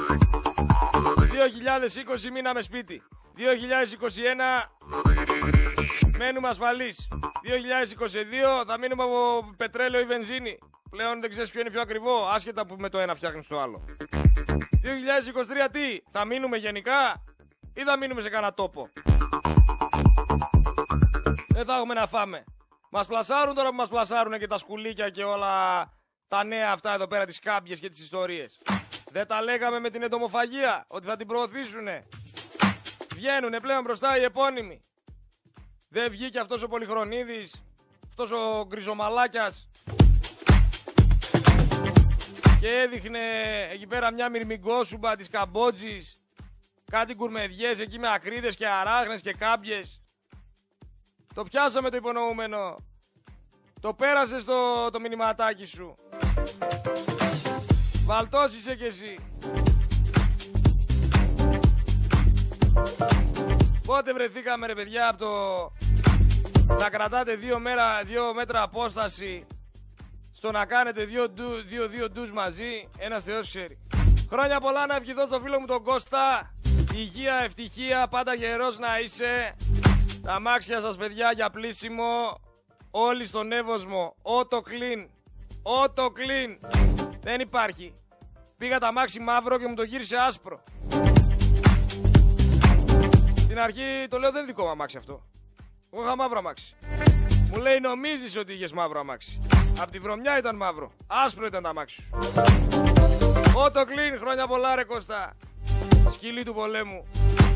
2020 μείναμε σπίτι. 2021 μένουμε ασφαλείς. 2022 θα μείνουμε από πετρέλαιο ή βενζίνη. Πλέον δεν ξέρεις ποιο είναι πιο ακριβό, άσχετα που με το ένα φτιάχνεις το άλλο. 2023 τι, θα μείνουμε γενικά ή θα μείνουμε σε κανένα τόπο? Δεν θα έχουμε να φάμε. Μας πλασάρουν τώρα που μας πλασάρουν και τα σκουλίκια και όλα τα νέα αυτά εδώ πέρα, τις κάμπιες και τις ιστορίες. Δεν τα λέγαμε με την εντομοφαγία, ότι θα την προωθήσουνε. Βγαίνουνε πλέον μπροστά οι επώνυμοι. Δεν βγήκε αυτός ο Πολυχρονίδης, αυτός ο Γκριζομαλάκιας και έδειχνε εκεί πέρα μια μυρμηγκόσουμπα της Καμπότζης, κάτι κουρμεδιές εκεί με ακρίδες και αράχνες και κάμπιες. Το πιάσαμε το υπονοούμενο. Το πέρασες το μηνυματάκι σου. Βαλτός είσαι κι εσύ. Πότε βρεθήκαμε ρε παιδιά από το να κρατάτε 2 μέτρα απόσταση στο να κάνετε δύο ντους μαζί, ένας Θεός ξέρει. Χρόνια πολλά να ευχηθώ στο φίλο μου τον Κώστα. Υγεία, ευτυχία, πάντα γερός να είσαι. Τα αμάξια σας παιδιά για πλήσιμο. Όλοι στον Εύωσμο. Auto clean. Δεν υπάρχει. Πήγα τα αμάξι μαύρο και μου το γύρισε άσπρο. Στην αρχή το λέω δεν δικό μου αμάξι αυτό. Εγώ είχα μαύρο αμάξι. Μου λέει νομίζεις ότι είχες μαύρο αμάξι. Απ' τη βρωμιά ήταν μαύρο. Άσπρο ήταν το αμάξι σου. Auto clean, χρόνια πολλά ρε Κώστα. Σκυλί του πολέμου.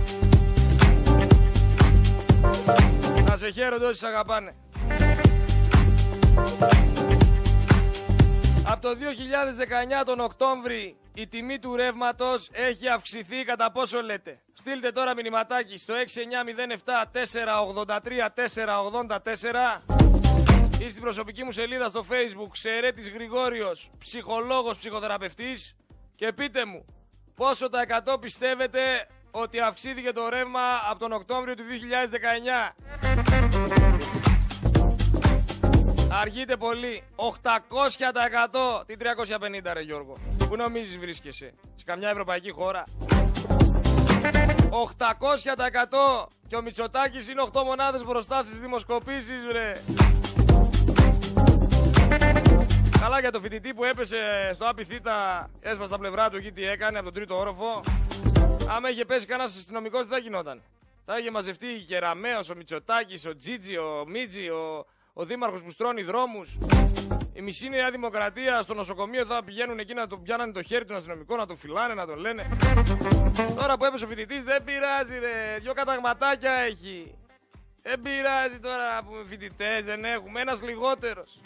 Να σε χαίρονται όσοι σ' αγαπάνε. Από το 2019 τον Οκτώβρη η τιμή του ρεύματος έχει αυξηθεί κατά πόσο λέτε. Στείλτε τώρα μηνυματάκι στο 6907-483-484 ή στην προσωπική μου σελίδα στο Facebook Σερέτης Γρηγόριος, ψυχολόγος, ψυχοθεραπευτής και πείτε μου πόσο τα 100 πιστεύετε ότι αυξήθηκε το ρεύμα από τον Οκτώβριο του 2019. Αργείτε πολύ. 800%. Τι 350 ρε Γιώργο. Πού νομίζεις βρίσκεσαι? Σε καμιά ευρωπαϊκή χώρα? 800%. Και ο Μητσοτάκης είναι 8 μονάδες μπροστά στις δημοσκοπήσεις ρε. Καλά για το φοιτητή που έπεσε στο Απιθύτα, έσπασε τα πλευρά του εκεί τι έκανε από τον 3ο όροφο. Άμα είχε πέσει κανένας αστυνομικός τι θα γινόταν? Θα είχε μαζευτεί η Κεραμέως, ο Μητσοτάκης, ο Τζίτζι, ο Μίτζι, ο δήμαρχος που στρώνει δρόμους. Η μισή Νέα Δημοκρατία στο νοσοκομείο θα πηγαίνουν εκεί να τον πιάνανε το χέρι του αστυνομικό, να τον φυλάνε, να τον λένε. Τώρα που έπεσε ο φοιτητής δεν πειράζει ρε, 2 καταγματάκια έχει. Δεν πειράζει τώρα να πούμε φοιτητές, δεν έχουμε, ένας λιγότερος.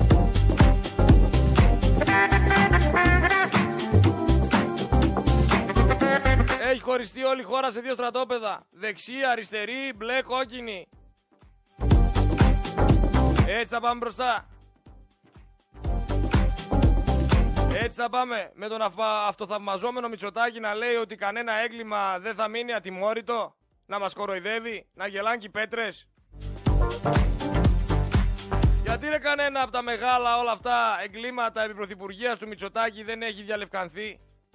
Έχει χωριστεί όλη η χώρα σε 2 στρατόπεδα. Δεξί, αριστερή, μπλε, κόκκινη. Έτσι θα πάμε μπροστά. Έτσι θα πάμε. Με τον αυτοθαυμαζόμενο Μητσοτάκη να λέει ότι κανένα έγκλημα δεν θα μείνει ατιμόρυτο. Να μας κοροϊδεύει. Να γελάνε και οι πέτρες. Γιατί ρε κανένα από τα μεγάλα όλα αυτά εγκλήματα επί πρωθυπουργίας του Μητσοτάκη δεν έχει διαλευκανθεί?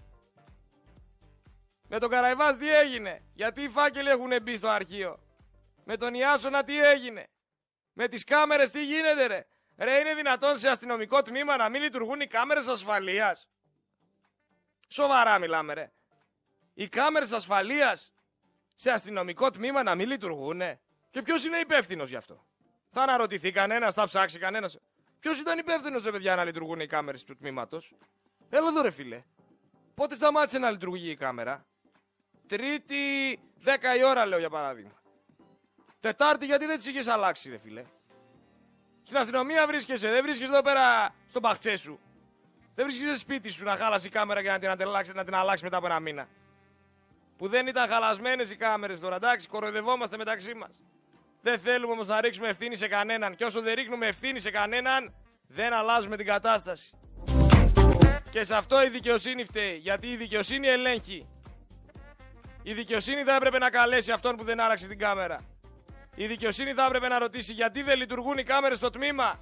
Με τον Καραϊβάς τι έγινε? Γιατί οι φάκελοι έχουν μπει στο αρχείο? Με τον Ιάσονα τι έγινε? Με τις κάμερες τι γίνεται ρε? Ρε είναι δυνατόν σε αστυνομικό τμήμα να μην λειτουργούν οι κάμερες ασφαλείας? Σοβαρά μιλάμε ρε. Οι κάμερες ασφαλείας σε αστυνομικό τμήμα να μην λειτουργούνε? Και ποιος είναι υπεύθυνος γι' αυτό? Θα αναρωτηθεί κανένας, θα ψάξει κανένας? Ποιος ήταν υπεύθυνος ρε παιδιά να λειτουργούν οι κάμερες του τμήματος? Έλα εδώ ρε φίλε. Πότε σταμάτησε να λειτουργεί η κάμερα? Τρίτη 10 η ώρα λέω για παράδειγμα. Τετάρτη γιατί δεν τις είχες αλλάξει ρε φίλε? Στην αστυνομία βρίσκεσαι, δεν βρίσκεσαι εδώ πέρα στον παχτσέ σου. Δεν βρίσκεσαι σπίτι σου να χάλασε η κάμερα και να την αλλάξει μετά από 1 μήνα. Που δεν ήταν χαλασμένες οι κάμερες τώρα, εντάξει, κοροϊδευόμαστε μεταξύ μας. Δεν θέλουμε όμως να ρίξουμε ευθύνη σε κανέναν και όσο δεν ρίχνουμε ευθύνη σε κανέναν δεν αλλάζουμε την κατάσταση. Και σε αυτό η δικαιοσύνη φταίει, γιατί η δικαιοσύνη ελέγχει. Η δικαιοσύνη θα έπρεπε να καλέσει αυτόν που δεν άραξε την κάμερα. Η δικαιοσύνη θα έπρεπε να ρωτήσει γιατί δεν λειτουργούν οι κάμερες στο τμήμα.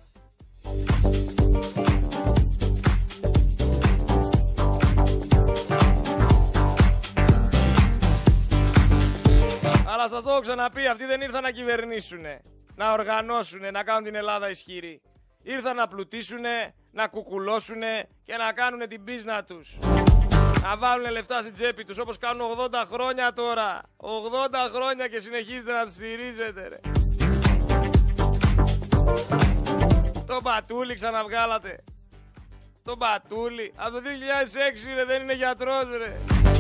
Αλλά σας το έχω ξαναπεί, αυτοί δεν ήρθαν να κυβερνήσουνε, να οργανώσουνε, να κάνουν την Ελλάδα ισχυρή. Ήρθαν να πλουτίσουνε, να κουκουλώσουνε και να κάνουνε την πίσνα τους. Να βάλουνε λεφτά στην τσέπη τους όπως κάνουν 80 χρόνια τώρα. 80 χρόνια και συνεχίζετε να τους στηρίζετε ρε. Το πατούλι ξαναβγάλατε. τον Πατούλη. Από το 2006 ρε, δεν είναι γιατρός ρε.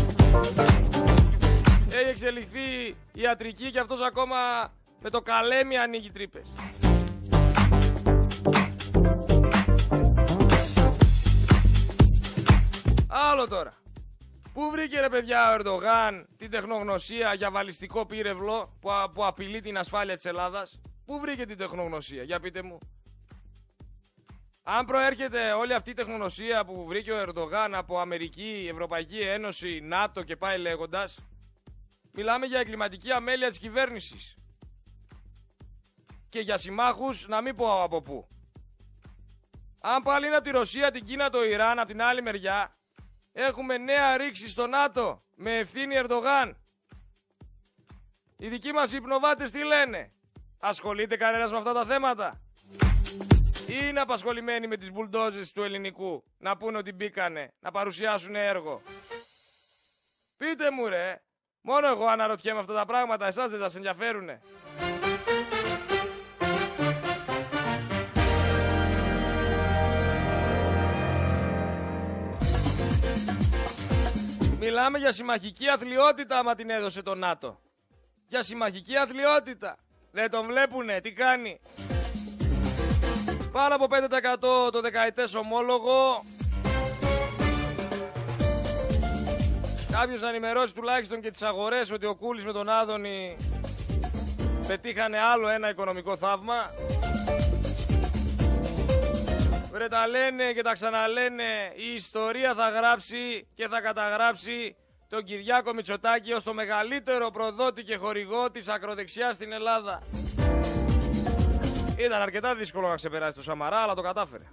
Έχει εξελιχθεί η ιατρική και αυτός ακόμα με το καλέμι ανοίγει τρύπες. Άλλο τώρα. Πού βρήκε ρε παιδιά ο Ερντογάν την τεχνογνωσία για βαλιστικό πύρευλο που απειλεί την ασφάλεια της Ελλάδας? Πού βρήκε την τεχνογνωσία, για πείτε μου. Αν προέρχεται όλη αυτή η τεχνογνωσία που βρήκε ο Ερντογάν από Αμερική, Ευρωπαϊκή Ένωση, ΝΑΤΟ και πάει λέγοντας, μιλάμε για εγκληματική αμέλεια της κυβέρνησης. Και για συμμάχους να μην πω από πού. Αν πάλι είναι από τη Ρωσία, την Κίνα, το Ιράν, από την άλλη μεριά, έχουμε νέα ρήξη στο ΝΑΤΟ με ευθύνη Ερντογάν. Οι δικοί μας υπνοβάτες τι λένε? Ασχολείται κανένας με αυτά τα θέματα? Ή είναι απασχολημένοι με τις μπουλντόζες του ελληνικού να πούνε ότι μπήκανε, να παρουσιάσουν έργο? Πείτε μου ρε, μόνο εγώ αναρωτιέμαι αυτά τα πράγματα, εσάς δεν σας ενδιαφέρουνε? Μιλάμε για συμμαχική αθλιότητα άμα την έδωσε το ΝΑΤΟ. Για συμμαχική αθλιότητα. Δεν τον βλέπουνε, τι κάνει? Πάνω από 5% το δεκαετές ομόλογο. Κάποιος να ενημερώσει τουλάχιστον και τις αγορές ότι ο Κούλης με τον Άδωνη πετύχανε άλλο ένα οικονομικό θαύμα. Βρε, τα λένε και τα ξαναλένε, η ιστορία θα γράψει και θα καταγράψει τον Κυριάκο Μητσοτάκη ως το μεγαλύτερο προδότη και χορηγό της ακροδεξιάς στην Ελλάδα. Ήταν αρκετά δύσκολο να ξεπεράσει το Σαμαρά, αλλά το κατάφερε.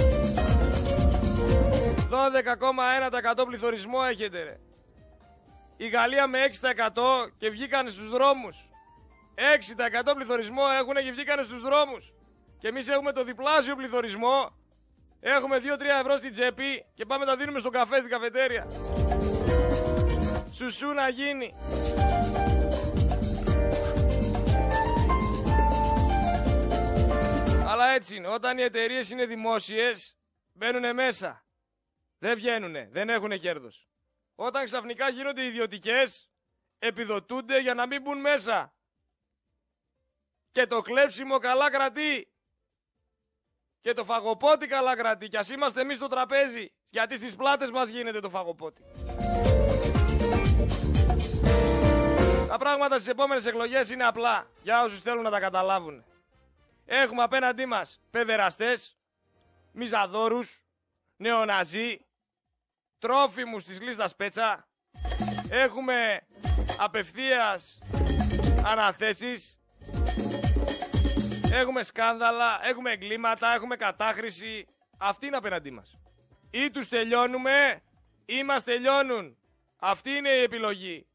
12,1% πληθωρισμό έχετε ρε. Η Γαλλία με 6% και βγήκανε στους δρόμους. 6% πληθωρισμό έχουν και βγήκανε στους δρόμους. Και εμείς έχουμε το διπλάσιο πληθωρισμό. Έχουμε 2-3 ευρώ στην τσέπη και πάμε τα δίνουμε στον καφέ στην καφετέρια. Σουσού να γίνει. Αλλά έτσι είναι. Όταν οι εταιρείες είναι δημόσιες, μπαίνουνε μέσα. Δεν βγαίνουνε. Δεν έχουνε κέρδος. Όταν ξαφνικά γίνονται ιδιωτικές, επιδοτούνται για να μην μπουν μέσα. Και το κλέψιμο καλά κρατεί. Και το φαγοπότη καλά κρατεί. Κι ας είμαστε εμείς στο τραπέζι. Γιατί στις πλάτες μας γίνεται το φαγοπότη. Τα πράγματα στις επόμενες εκλογές είναι απλά. Για όσους θέλουν να τα καταλάβουν. Έχουμε απέναντί μας παιδεραστές, μιζαδόρους, νεοναζί, τρόφιμους της λίστας Πέτσα. Έχουμε απευθείας αναθέσεις. Έχουμε σκάνδαλα, έχουμε εγκλήματα, έχουμε κατάχρηση. Αυτή είναι απέναντί μας. Ή τους τελειώνουμε ή μας τελειώνουν. Αυτή είναι η επιλογή.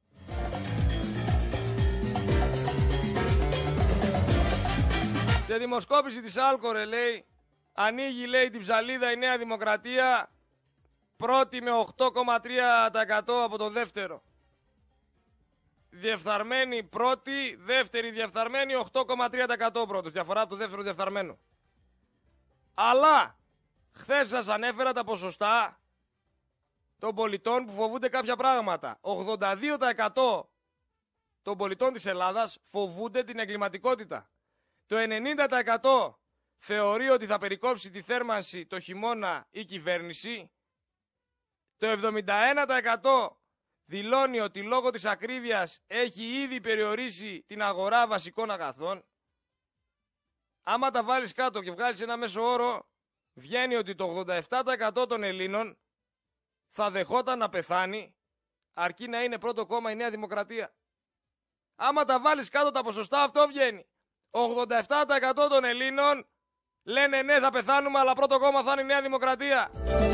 Σε δημοσκόπηση της Άλκορε λέει, ανοίγει λέει την ψαλίδα η Νέα Δημοκρατία, πρώτη με 8,3% από το δεύτερο. Διεφθαρμένη πρώτη, δεύτερη διεφθαρμένη 8,3% πρώτος. Διαφορά από το δεύτερο διεφθαρμένο. Αλλά χθες σας ανέφερα τα ποσοστά των πολιτών που φοβούνται κάποια πράγματα. 82% των πολιτών της Ελλάδας φοβούνται την εγκληματικότητα. Το 90% θεωρεί ότι θα περικόψει τη θέρμανση το χειμώνα η κυβέρνηση. Το 71% δηλώνει ότι λόγω της ακρίβειας έχει ήδη περιορίσει την αγορά βασικών αγαθών. Άμα τα βάλεις κάτω και βγάλεις ένα μέσο όρο, βγαίνει ότι το 87% των Ελλήνων θα δεχόταν να πεθάνει, αρκεί να είναι πρώτο κόμμα η Νέα Δημοκρατία. Άμα τα βάλεις κάτω τα ποσοστά, αυτό βγαίνει. 87% των Ελλήνων λένε ναι, θα πεθάνουμε, αλλά πρώτο κόμμα θα είναι η Νέα Δημοκρατία.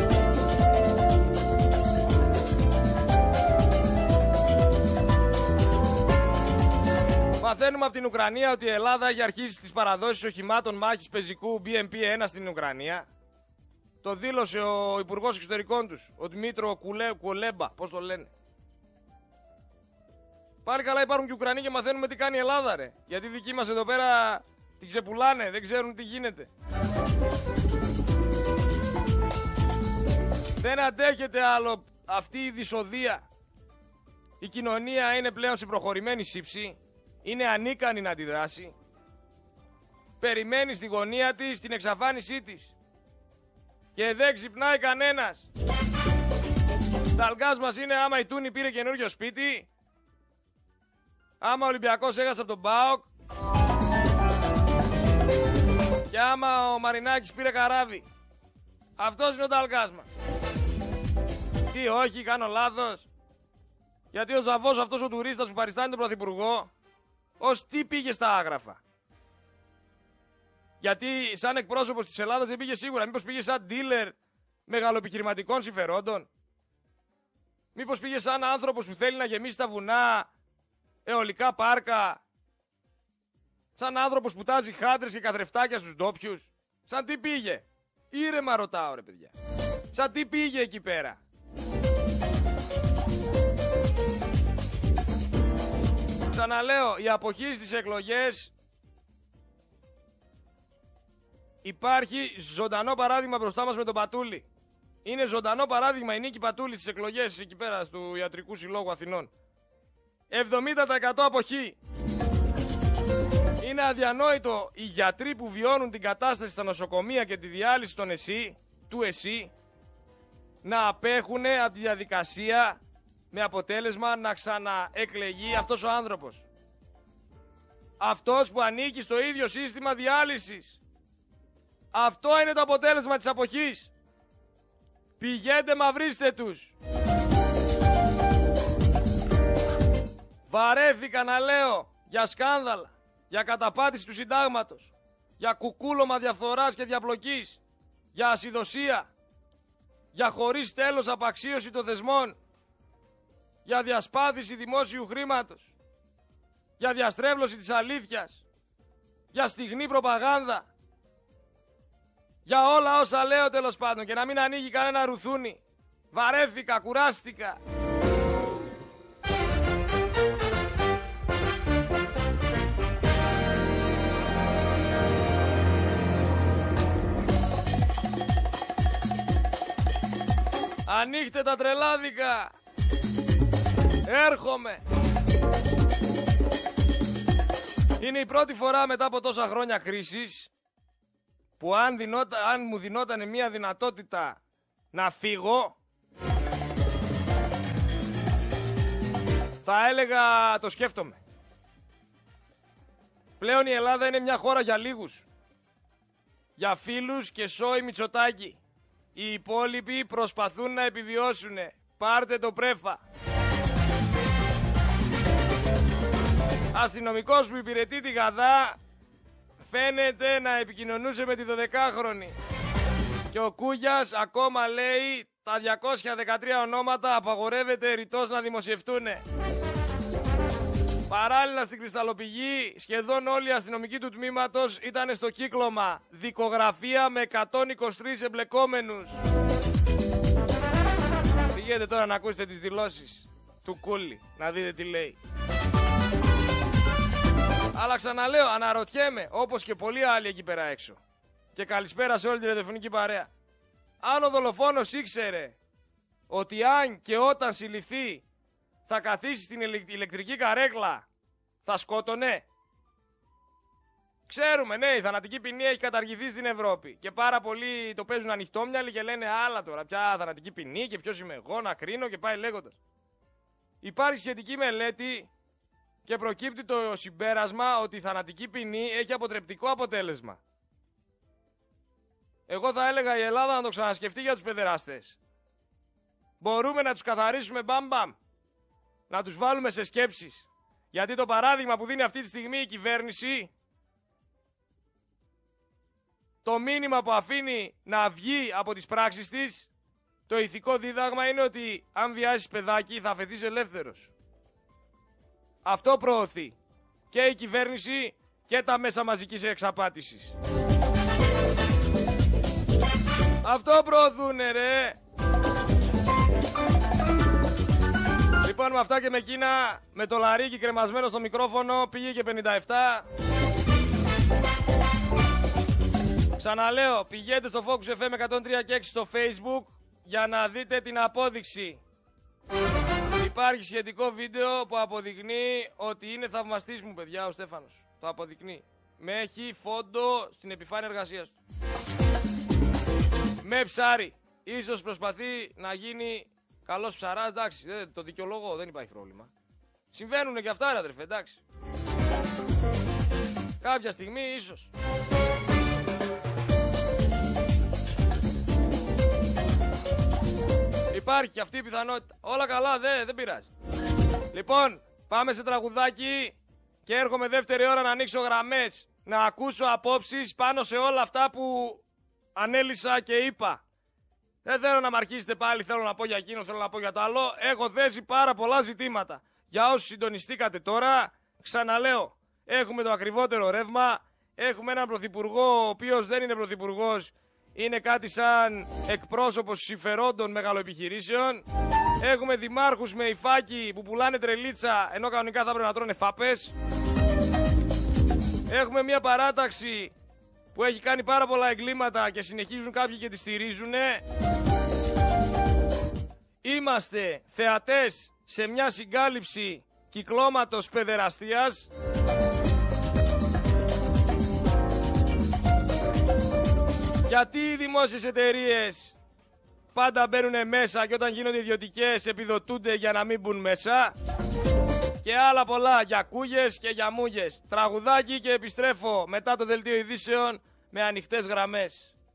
Μαθαίνουμε από την Ουκρανία ότι η Ελλάδα έχει αρχίσει τις παραδόσεις οχημάτων μάχης πεζικού BMP-1 στην Ουκρανία. Το δήλωσε ο Υπουργός Εξωτερικών τους, ο Δημήτρο Κουλέμπα, πώς το λένε. Πάλι καλά υπάρχουν και Ουκρανοί και μαθαίνουμε τι κάνει η Ελλάδα ρε. Γιατί οι δικοί μας εδώ πέρα την ξεπουλάνε, δεν ξέρουν τι γίνεται. Δεν αντέχεται άλλο αυτή η δυσοδεία. Η κοινωνία είναι πλέον σε προχωρημένη σύψη. Είναι ανίκανη να αντιδράσει. Περιμένει στη γωνία της την εξαφάνισή της. Και δεν ξυπνάει κανένας. Σταλγκάς μας είναι άμα η Τούνη πήρε καινούριο σπίτι, άμα ο Ολυμπιακός έχασε από τον ΠΑΟΚ και άμα ο Μαρινάκης πήρε καράβι. Αυτός είναι ο Σταλγκάς μας. Τι όχι, κάνω λάθος? Γιατί ο Ζαβός, αυτός ο τουρίστας που παριστάνει τον Πρωθυπουργό, ως τι πήγε στα άγραφα? Γιατί σαν εκπρόσωπος της Ελλάδας δεν πήγε σίγουρα? Μήπως πήγε σαν dealer μεγαλοεπιχειρηματικών συμφερόντων? Μήπως πήγε σαν άνθρωπος που θέλει να γεμίσει τα βουνά αιωλικά πάρκα? Σαν άνθρωπος που τάζει χάντρες και καθρεφτάκια στους ντόπιους? Σαν τι πήγε? Ήρεμα ρωτάω ρε παιδιά. Σαν τι πήγε εκεί πέρα? Ξαναλέω, η αποχή στις εκλογές υπάρχει ζωντανό παράδειγμα μπροστά μας με τον Πατούλη. Είναι ζωντανό παράδειγμα η Νίκη Πατούλη στις εκλογές εκεί πέρα του Ιατρικού Συλλόγου Αθηνών. 70% αποχή. Είναι αδιανόητο οι γιατροί που βιώνουν την κατάσταση στα νοσοκομεία και τη διάλυση των του ΕΣΥ να απέχουν από τη διαδικασία με αποτέλεσμα να ξαναεκλεγεί αυτός ο άνθρωπος. Αυτός που ανήκει στο ίδιο σύστημα διάλυσης. Αυτό είναι το αποτέλεσμα της αποχής. Πηγαίνετε μαυρίστε τους. Βαρέθηκα να λέω για σκάνδαλα, για καταπάτηση του συντάγματος, για κουκούλωμα διαφθοράς και διαπλοκής, για ασυδοσία, για χωρίς τέλος απαξίωση των θεσμών, για διασπάθηση δημόσιου χρήματος, για διαστρέβλωση της αλήθειας, για στιγνή προπαγάνδα, για όλα όσα λέω τέλος πάντων και να μην ανοίγει κανένα ρουθούνι. Βαρέθηκα, κουράστηκα. Ανοίχτε τα τρελάδικα. Έρχομαι. Είναι η πρώτη φορά μετά από τόσα χρόνια κρίσης που αν μου δινόταν μια δυνατότητα να φύγω, θα έλεγα το σκέφτομαι. Πλέον η Ελλάδα είναι μια χώρα για λίγους. Για φίλους και σόι Μητσοτάκη. Οι υπόλοιποι προσπαθούν να επιβιώσουνε. Πάρτε το πρέφα. Αστυνομικός που υπηρετεί τη Γαδά φαίνεται να επικοινωνούσε με τη 12χρονη. Και ο Κούγιας ακόμα λέει τα 213 ονόματα απαγορεύεται ρητός να δημοσιευτούνε. Παράλληλα στην Κρυσταλλοπηγή σχεδόν όλοι οι αστυνομικοί του τμήματος ήταν στο κύκλωμα. Δικογραφία με 123 εμπλεκόμενους. Πηγαίνετε τώρα να ακούσετε τις δηλώσεις του Κούλη, να δείτε τι λέει. Αλλά ξαναλέω, αναρωτιέμαι, όπως και πολλοί άλλοι εκεί πέρα έξω. Και καλησπέρα σε όλη τη ραδιοφωνική παρέα. Αν ο δολοφόνος ήξερε ότι αν και όταν συλληφθεί θα καθίσει στην ηλεκτρική καρέκλα, θα σκότωνε. Ξέρουμε, ναι, η θανατική ποινή έχει καταργηθεί στην Ευρώπη. Και πάρα πολλοί το παίζουν ανοιχτόμυαλοι και λένε άλλα τώρα. Ποια θανατική ποινή και ποιος είμαι εγώ να κρίνω και πάει λέγοντας. Υπάρχει σχετική μελέτη και προκύπτει το συμπέρασμα ότι η θανατική ποινή έχει αποτρεπτικό αποτέλεσμα. Εγώ θα έλεγα η Ελλάδα να το ξανασκεφτεί για τους παιδεράστες. Μπορούμε να τους καθαρίσουμε μπαμ-μπαμ. Να τους βάλουμε σε σκέψεις. Γιατί το παράδειγμα που δίνει αυτή τη στιγμή η κυβέρνηση, το μήνυμα που αφήνει να βγει από τις πράξεις της, το ηθικό δίδαγμα είναι ότι αν βιάσεις παιδάκι θα αφαιθείς ελεύθερος. Αυτό προωθεί και η κυβέρνηση και τα μέσα μαζικής εξαπάτησης. Αυτό προωθούνε ρε. Λοιπόν, με αυτά και με εκείνα, με το λαρίκι κρεμασμένο στο μικρόφωνο, πήγε και 57. Ξαναλέω, πηγαίνετε στο Focus FM 103 και 6 στο Facebook για να δείτε την απόδειξη. Υπάρχει σχετικό βίντεο που αποδεικνύει ότι είναι θαυμαστής μου, παιδιά, ο Στέφανος. Το αποδεικνύει. Με έχει φόντο στην επιφάνεια εργασίας του. Με ψάρι. Ίσως προσπαθεί να γίνει καλός ψαράς, εντάξει, το δικαιολόγο, δεν υπάρχει πρόβλημα. Συμβαίνουνε και αυτά, ρε αδερφέ, εντάξει. Κάποια στιγμή ίσως. Υπάρχει και αυτή η πιθανότητα. Όλα καλά, δεν πειράζει. Λοιπόν, πάμε σε τραγουδάκι και έρχομαι δεύτερη ώρα να ανοίξω γραμμές. Να ακούσω απόψεις πάνω σε όλα αυτά που ανέλησα και είπα. Δεν θέλω να μ' αρχίσετε πάλι, θέλω να πω για εκείνο, θέλω να πω για το άλλο. Έχω θέσει πάρα πολλά ζητήματα. Για όσους συντονιστήκατε τώρα, ξαναλέω, έχουμε το ακριβότερο ρεύμα, έχουμε έναν πρωθυπουργό ο οποίος δεν είναι πρωθυπουργός, είναι κάτι σαν εκπρόσωπος συμφερόντων μεγαλοεπιχειρήσεων. Έχουμε δημάρχους με υφάκι που πουλάνε τρελίτσα, ενώ κανονικά θα πρέπει να τρώνε φάπες. Έχουμε μια παράταξη που έχει κάνει πάρα πολλά εγκλήματα και συνεχίζουν κάποιοι και τη στηρίζουνε. Είμαστε θεατές σε μια συγκάλυψη κυκλώματος παιδεραστίας. Γιατί οι δημόσιες εταιρείες πάντα μπαίνουν μέσα και όταν γίνονται ιδιωτικές επιδοτούνται για να μην μπουν μέσα. Και άλλα πολλά για κούγες και για μούγες. Τραγουδάκι και επιστρέφω μετά το δελτίο ειδήσεων με ανοιχτές γραμμές.